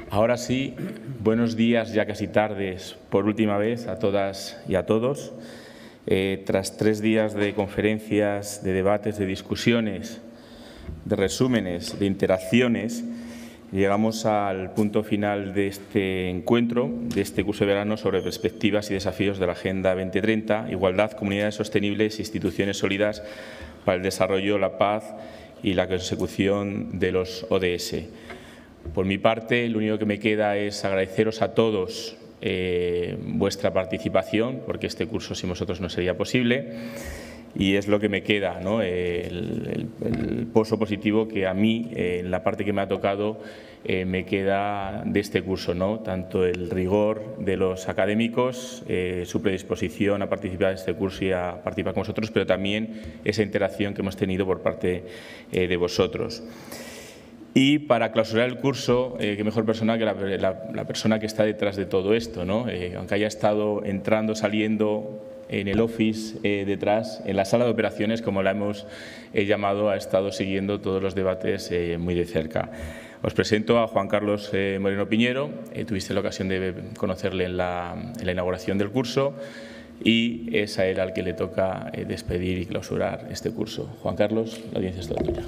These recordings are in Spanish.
Ahora sí, buenos días, ya casi tardes, por última vez a todas y a todos. Tras 3 días de conferencias, de debates, de discusiones, de resúmenes, de interacciones, llegamos al punto final de este encuentro, de este curso de verano sobre perspectivas y desafíos de la Agenda 2030, igualdad, comunidades sostenibles e instituciones sólidas para el desarrollo, la paz y la consecución de los ODS. Por mi parte, lo único que me queda es agradeceros a todos vuestra participación, porque este curso sin vosotros no sería posible, y es lo que me queda, ¿no? El pozo positivo que a mí, en la parte que me ha tocado, me queda de este curso, ¿no? Tanto el rigor de los académicos, su predisposición a participar en este curso y a participar con vosotros, pero también esa interacción que hemos tenido por parte de vosotros. Y para clausurar el curso, qué mejor persona que la persona que está detrás de todo esto, ¿no? Aunque haya estado entrando, saliendo en el office detrás, en la sala de operaciones, como la hemos llamado, ha estado siguiendo todos los debates muy de cerca. Os presento a Juan Carlos Moreno Piñero. Tuviste la ocasión de conocerle en la inauguración del curso y es a él al que le toca despedir y clausurar este curso. Juan Carlos, la audiencia es toda tuya.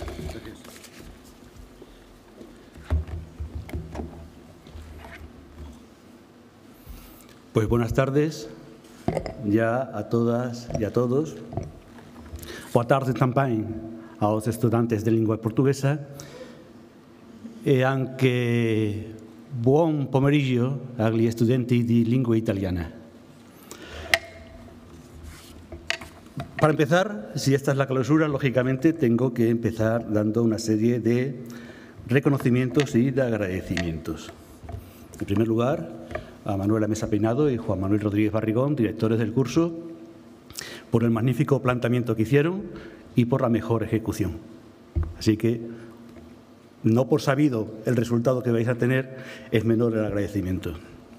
Pues buenas tardes ya a todas e a todos. Boa tarde também aos estudantes de língua portuguesa e anche buon pomeriggio agli studenti di lingua italiana. Para empezar, si esta es la clausura, lógicamente tengo que empezar dando una serie de reconocimientos y de agradecimientos. En primer lugar, a Manuela Mesa Peinado y Juan Manuel Rodríguez Barrigón, directores del curso, por el magnífico planteamiento que hicieron y por la mejor ejecución. Así que, no por sabido el resultado que vais a tener, es menor el agradecimiento.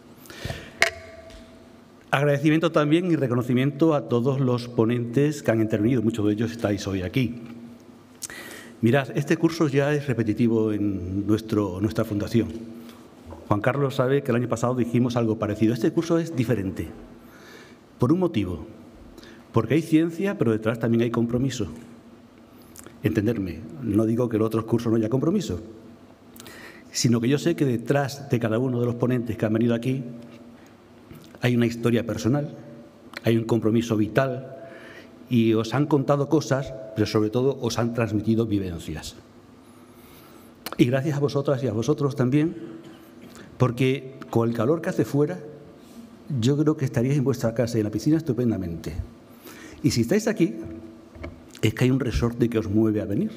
Agradecimiento también y reconocimiento a todos los ponentes que han intervenido, muchos de ellos estáis hoy aquí. Mirad, este curso ya es repetitivo en nuestra fundación. Juan Carlos sabe que el año pasado dijimos algo parecido. Este curso es diferente, por un motivo, porque hay ciencia, pero detrás también hay compromiso. Entenderme, no digo que en otros cursos no haya compromiso, sino que yo sé que detrás de cada uno de los ponentes que han venido aquí hay una historia personal, hay un compromiso vital y os han contado cosas, pero sobre todo os han transmitido vivencias. Y gracias a vosotras y a vosotros también, porque con el calor que hace fuera, yo creo que estaríais en vuestra casa y en la piscina estupendamente. Y si estáis aquí, es que hay un resorte que os mueve a venir.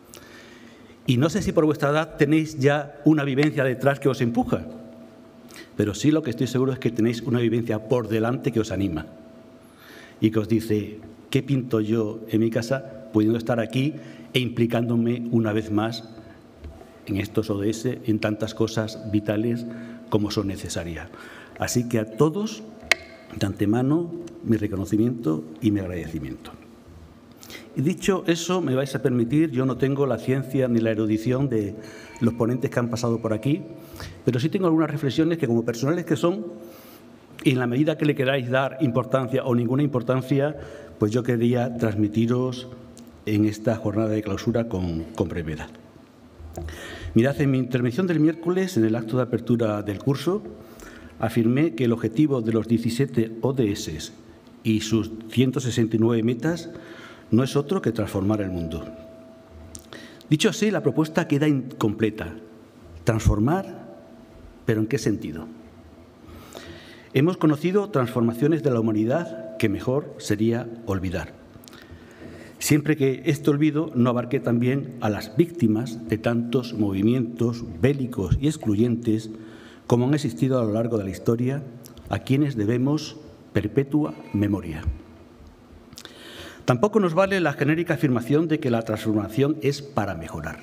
Y no sé si por vuestra edad tenéis ya una vivencia detrás que os empuja, pero sí lo que estoy seguro es que tenéis una vivencia por delante que os anima y que os dice, ¿qué pinto yo en mi casa pudiendo estar aquí e implicándome una vez más en estos ODS, en tantas cosas vitales como son necesarias? Así que a todos, de antemano, mi reconocimiento y mi agradecimiento. Y dicho eso, me vais a permitir, yo no tengo la ciencia ni la erudición de los ponentes que han pasado por aquí, pero sí tengo algunas reflexiones que, como personales que son, y en la medida que le queráis dar importancia o ninguna importancia, pues yo quería transmitiros en esta jornada de clausura con brevedad. Mirad, en mi intervención del miércoles, en el acto de apertura del curso, afirmé que el objetivo de los 17 ODS y sus 169 metas no es otro que transformar el mundo. Dicho así, la propuesta queda incompleta. ¿Transformar? ¿Pero en qué sentido? Hemos conocido transformaciones de la humanidad que mejor sería olvidar, siempre que este olvido no abarque también a las víctimas de tantos movimientos bélicos y excluyentes como han existido a lo largo de la historia, a quienes debemos perpetua memoria. Tampoco nos vale la genérica afirmación de que la transformación es para mejorar.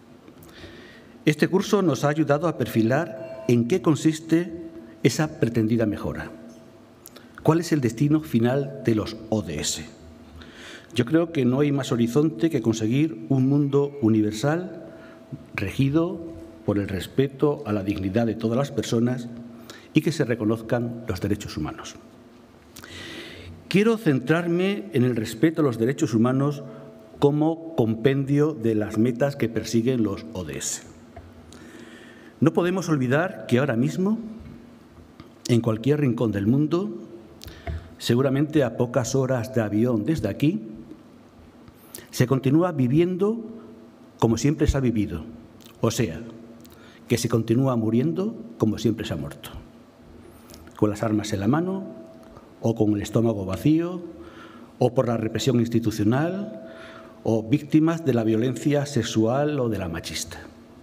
Este curso nos ha ayudado a perfilar en qué consiste esa pretendida mejora. ¿Cuál es el destino final de los ODS? Yo creo que no hay más horizonte que conseguir un mundo universal, regido por el respeto a la dignidad de todas las personas y que se reconozcan los derechos humanos. Quiero centrarme en el respeto a los derechos humanos como compendio de las metas que persiguen los ODS. No podemos olvidar que ahora mismo, en cualquier rincón del mundo, seguramente a pocas horas de avión desde aquí, se continúa viviendo como siempre se ha vivido, o sea, que se continúa muriendo como siempre se ha muerto, con las armas en la mano o con el estómago vacío o por la represión institucional o víctimas de la violencia sexual o de la machista.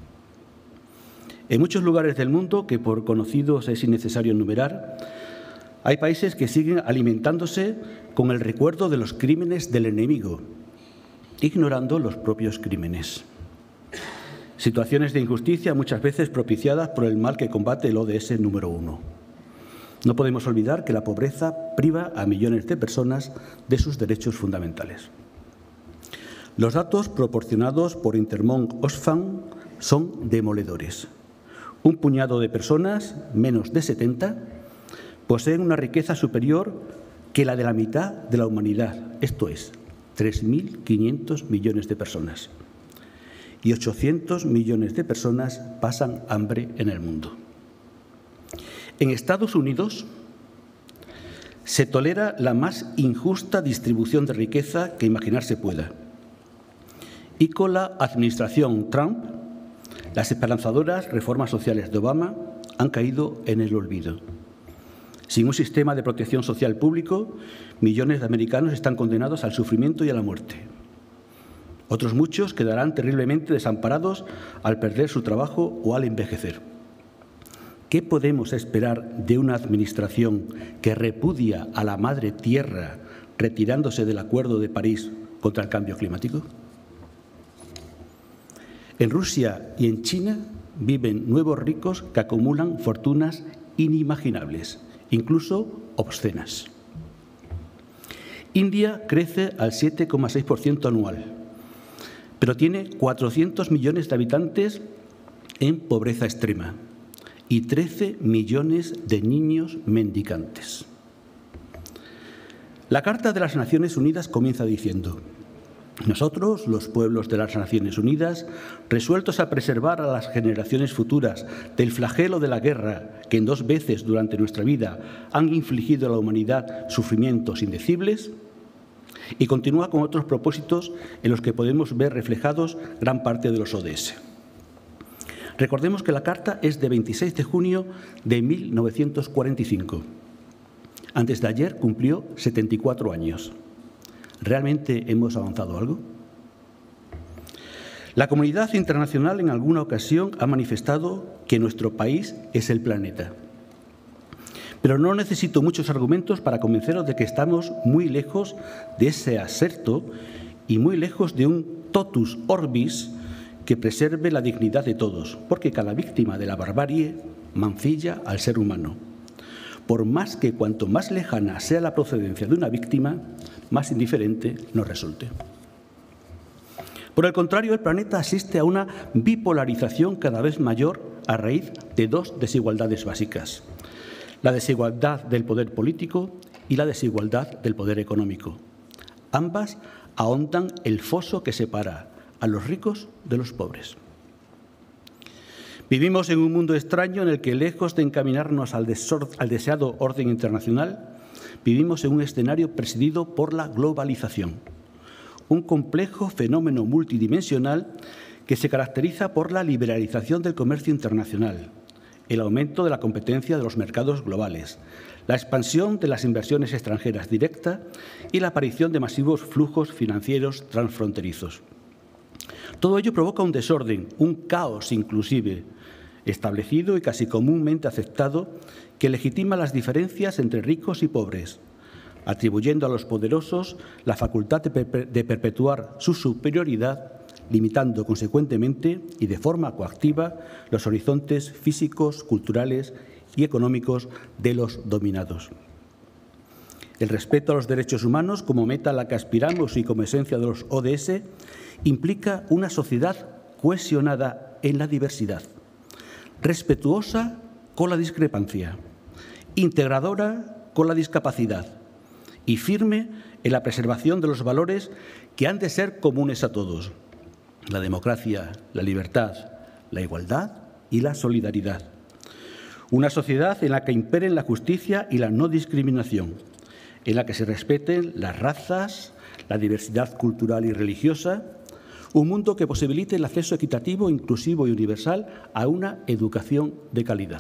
En muchos lugares del mundo, que por conocidos es innecesario enumerar, hay países que siguen alimentándose con el recuerdo de los crímenes del enemigo, ignorando los propios crímenes. Situaciones de injusticia muchas veces propiciadas por el mal que combate el ODS número 1. No podemos olvidar que la pobreza priva a millones de personas de sus derechos fundamentales. Los datos proporcionados por Intermon Oxfam son demoledores. Un puñado de personas, menos de 70, poseen una riqueza superior que la de la mitad de la humanidad, esto es, 3.500 millones de personas. Y 800 millones de personas pasan hambre en el mundo. En Estados Unidos se tolera la más injusta distribución de riqueza que imaginarse pueda. Y con la administración Trump, las esperanzadoras reformas sociales de Obama han caído en el olvido. Sin un sistema de protección social público, millones de americanos están condenados al sufrimiento y a la muerte. Otros muchos quedarán terriblemente desamparados al perder su trabajo o al envejecer. ¿Qué podemos esperar de una administración que repudia a la madre tierra retirándose del Acuerdo de París contra el cambio climático? En Rusia y en China viven nuevos ricos que acumulan fortunas inimaginables, incluso obscenas. India crece al 7,6% anual, pero tiene 400 millones de habitantes en pobreza extrema y 13 millones de niños mendicantes. La Carta de las Naciones Unidas comienza diciendo: nosotros, los pueblos de las Naciones Unidas, resueltos a preservar a las generaciones futuras del flagelo de la guerra que en 2 veces durante nuestra vida han infligido a la humanidad sufrimientos indecibles, y continúa con otros propósitos en los que podemos ver reflejados gran parte de los ODS. Recordemos que la Carta es de 26 de junio de 1945. Antes de ayer cumplió 74 años. ¿Realmente hemos avanzado algo? La comunidad internacional en alguna ocasión ha manifestado que nuestro país es el planeta. Pero no necesito muchos argumentos para convenceros de que estamos muy lejos de ese aserto y muy lejos de un totus orbis que preserve la dignidad de todos, porque cada víctima de la barbarie mancilla al ser humano. Por más que cuanto más lejana sea la procedencia de una víctima, más indiferente nos resulte. Por el contrario, el planeta asiste a una bipolarización cada vez mayor a raíz de 2 desigualdades básicas: la desigualdad del poder político y la desigualdad del poder económico. Ambas ahondan el foso que separa a los ricos de los pobres. Vivimos en un mundo extraño en el que, lejos de encaminarnos al deseado orden internacional, vivimos en un escenario presidido por la globalización, un complejo fenómeno multidimensional que se caracteriza por la liberalización del comercio internacional, el aumento de la competencia de los mercados globales, la expansión de las inversiones extranjeras directas y la aparición de masivos flujos financieros transfronterizos. Todo ello provoca un desorden, un caos inclusive, establecido y casi comúnmente aceptado, que legitima las diferencias entre ricos y pobres, atribuyendo a los poderosos la facultad de perpetuar su superioridad, limitando consecuentemente y de forma coactiva los horizontes físicos, culturales y económicos de los dominados. El respeto a los derechos humanos, como meta a la que aspiramos y como esencia de los ODS, implica una sociedad cohesionada en la diversidad, respetuosa con la discrepancia, integradora con la discapacidad y firme en la preservación de los valores que han de ser comunes a todos: la democracia, la libertad, la igualdad y la solidaridad. Una sociedad en la que imperen la justicia y la no discriminación, en la que se respeten las razas, la diversidad cultural y religiosa, un mundo que posibilite el acceso equitativo, inclusivo y universal a una educación de calidad.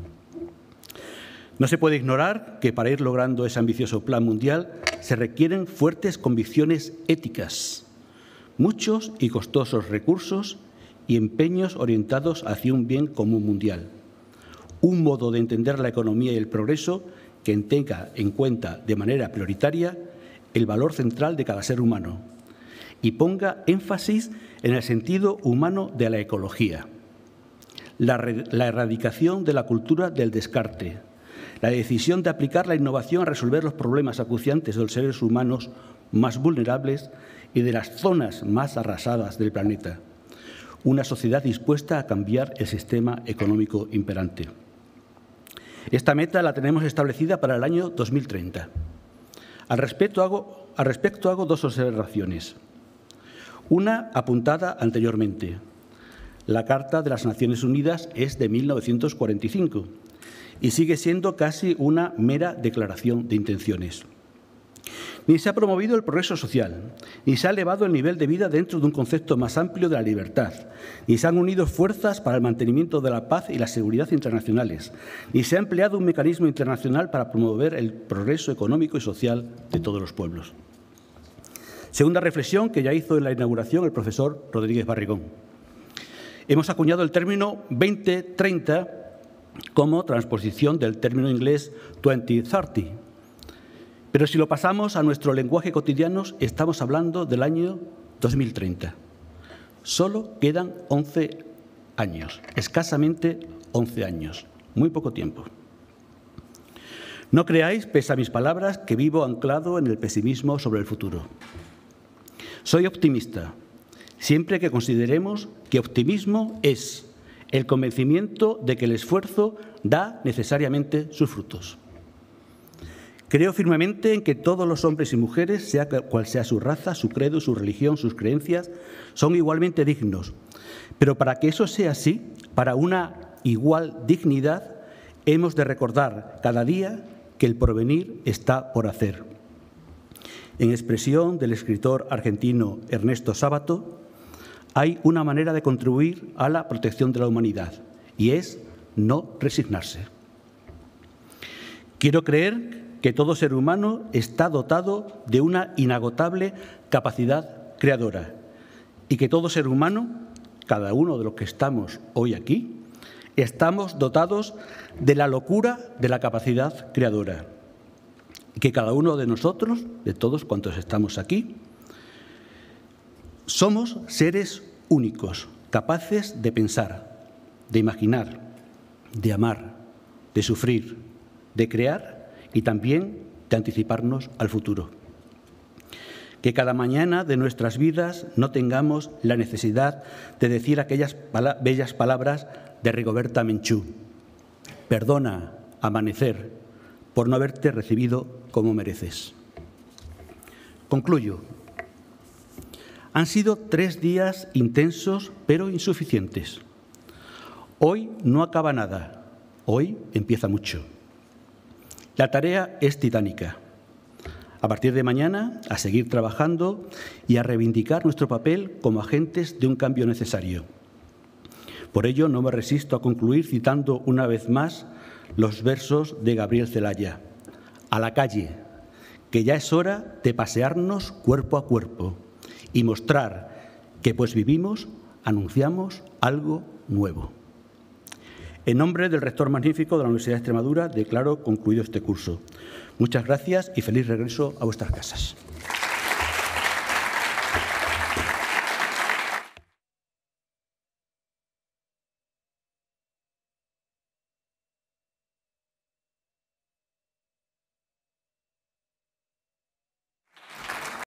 No se puede ignorar que para ir logrando ese ambicioso plan mundial se requieren fuertes convicciones éticas, muchos y costosos recursos y empeños orientados hacia un bien común mundial. Un modo de entender la economía y el progreso que tenga en cuenta de manera prioritaria el valor central de cada ser humano y ponga énfasis en el sentido humano de la ecología, la erradicación de la cultura del descarte, la decisión de aplicar la innovación a resolver los problemas acuciantes de los seres humanos más vulnerables y de las zonas más arrasadas del planeta. Una sociedad dispuesta a cambiar el sistema económico imperante. Esta meta la tenemos establecida para el año 2030. Al respecto hago dos observaciones. Una apuntada anteriormente. La Carta de las Naciones Unidas es de 1945 y sigue siendo casi una mera declaración de intenciones. Ni se ha promovido el progreso social, ni se ha elevado el nivel de vida dentro de un concepto más amplio de la libertad, ni se han unido fuerzas para el mantenimiento de la paz y la seguridad internacionales, ni se ha empleado un mecanismo internacional para promover el progreso económico y social de todos los pueblos. Segunda reflexión que ya hizo en la inauguración el profesor Rodríguez Barrigón. Hemos acuñado el término 2030 como transposición del término inglés 2030. Pero si lo pasamos a nuestro lenguaje cotidiano, estamos hablando del año 2030. Solo quedan 11 años, escasamente 11 años, muy poco tiempo. No creáis, pese a mis palabras, que vivo anclado en el pesimismo sobre el futuro. Soy optimista, siempre que consideremos que optimismo es el convencimiento de que el esfuerzo da necesariamente sus frutos. Creo firmemente en que todos los hombres y mujeres, sea cual sea su raza, su credo, su religión, sus creencias, son igualmente dignos. Pero para que eso sea así, para una igual dignidad, hemos de recordar cada día que el porvenir está por hacer. En expresión del escritor argentino Ernesto Sábato, hay una manera de contribuir a la protección de la humanidad, y es no resignarse. Quiero creer que todo ser humano está dotado de una inagotable capacidad creadora y que todo ser humano, cada uno de los que estamos hoy aquí, estamos dotados de la locura de la capacidad creadora y que cada uno de nosotros, de todos cuantos estamos aquí, somos seres únicos, capaces de pensar, de imaginar, de amar, de sufrir, de crear y también de anticiparnos al futuro. Que cada mañana de nuestras vidas no tengamos la necesidad de decir aquellas bellas palabras de Rigoberta Menchú. Perdona, amanecer, por no haberte recibido como mereces. Concluyo. Han sido 3 días intensos pero insuficientes. Hoy no acaba nada, hoy empieza mucho. La tarea es titánica. A partir de mañana, a seguir trabajando y a reivindicar nuestro papel como agentes de un cambio necesario. Por ello, no me resisto a concluir citando una vez más los versos de Gabriel Celaya. A la calle, que ya es hora de pasearnos cuerpo a cuerpo y mostrar que, pues vivimos, anunciamos algo nuevo. En nombre del rector magnífico de la Universidad de Extremadura, declaro concluido este curso. Muchas gracias y feliz regreso a vuestras casas.